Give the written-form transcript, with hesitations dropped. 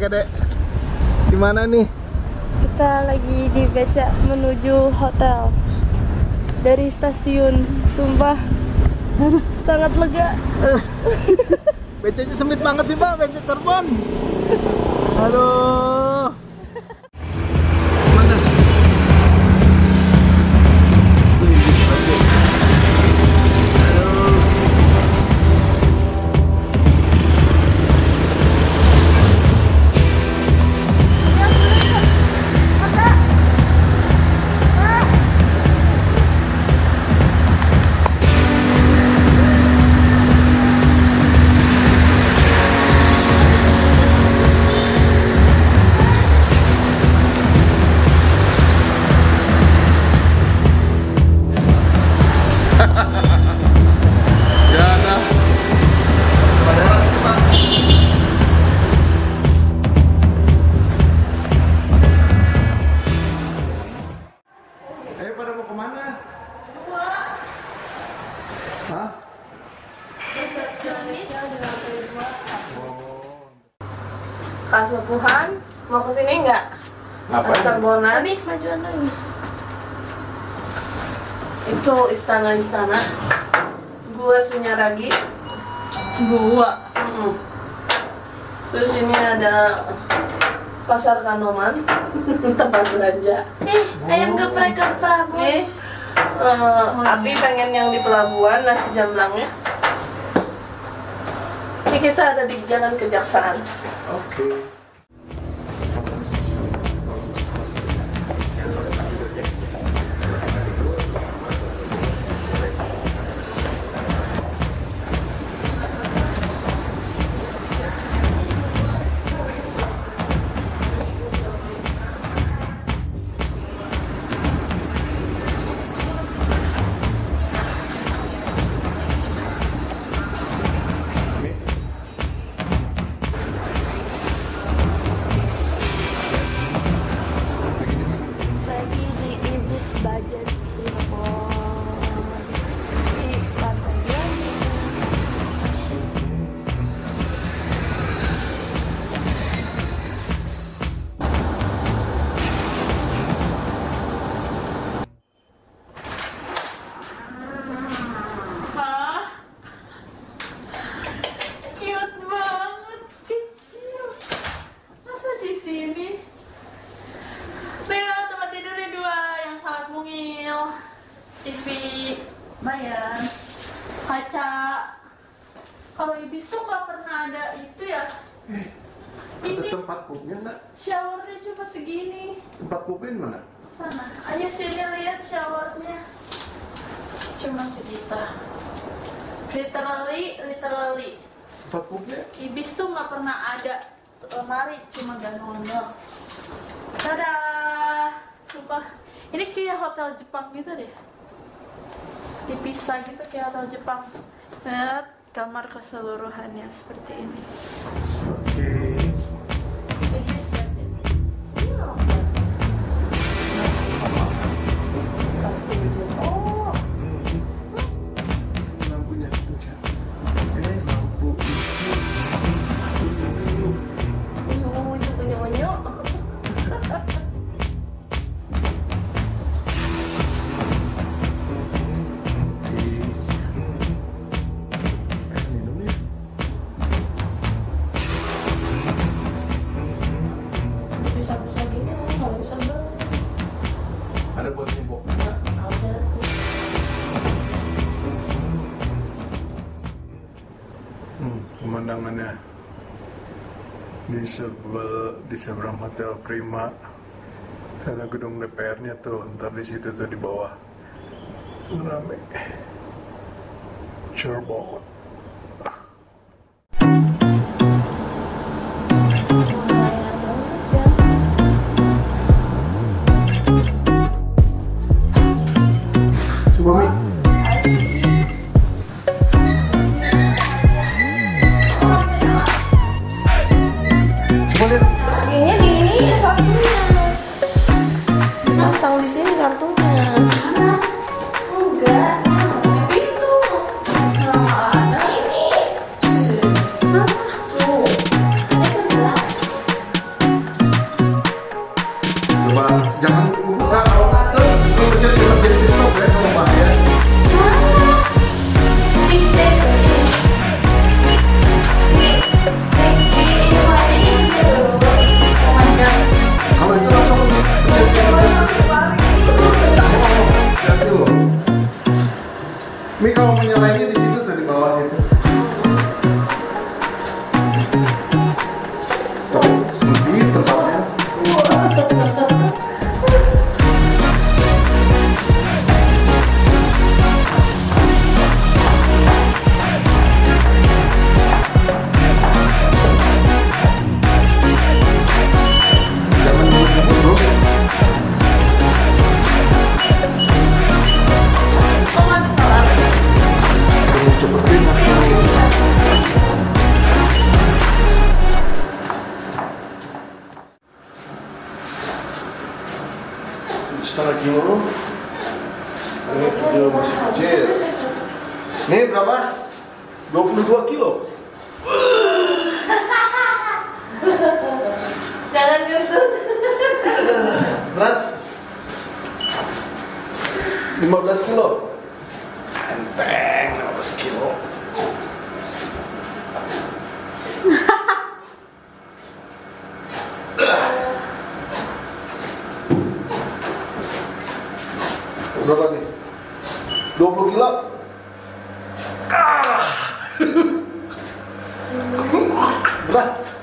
Oke dek, di mana nih? Kita lagi di beca menuju hotel dari stasiun. Sumpah sangat lega. Becanya sempit banget sih Pak, beca Cirebon. Aduh. Mana? Lindis banget. Aduh. Ayo pada mau kemana? Hah? Kasupuhan, mau kesini nggak? Ngapain? Sarbonan nih, majuan lagi. Itu istana-istana. Gua Sunyaragi. Gua. Terus ini ada Pasar Kanoman, tempat belanja. Ayam geprek ke Prabu. Tapi pengen yang di pelabuhan, nasi jamblangnya. Ini kita ada di Jalan Kejaksaan. Oke. Lagi di Ibis Budget Cirebon. Di Pantai Gianyar. Hah? Cute banget, kecil. Masa di sini? Bel, tempat tidurnya 2 yang sangat mungil. TV bayar, kaca. Kalau Ibis tuh nggak pernah ada itu ya. Ada Ini tempat pupnya nggak? showernya cuma segini. Tempat pupin mana? Sana, ayo sini lihat showernya. Cuma segitu. Literally. Tempat pupnya? Ibis tuh nggak pernah ada lemari, cuma gantungan doang. Dadah, sumpah. Ini kayak hotel Jepang gitu deh. Dipisah gitu kayak hotel Jepang. Lihat kamar keseluruhannya seperti ini. Oke. Ibis budget. Oh, Lampunya kencang. Lampu hijau. unyu. Minum ya. Bisa-bisa gini, kalau bisa Ada buat nimbok nggak? ada. Pemandangannya di seberang Hotel Prima. Sana gedung DPR-nya tuh, ntar di situ tuh di bawah. Rame. Cirebon. Coba Mi. Coba lihat. Ini kartunya. Pasang di sini kartunya. Enggak. Di pintu. Nah, ada ini. Tuh. Mi kalau mau nyalainnya di situ tuh di bawah situ. Tapi sempit tempatnya. Jangan buru-buru bro. Oh, nggak bisa lari. Jangan cepetin aku. Setengah kilo. Ini kilo masih kecil. Nih berapa? 22 kilo. Jangan gendut. Berat 15 kilo. Enteng 15 kilo. Berapa nih? 20 kilo. Berat.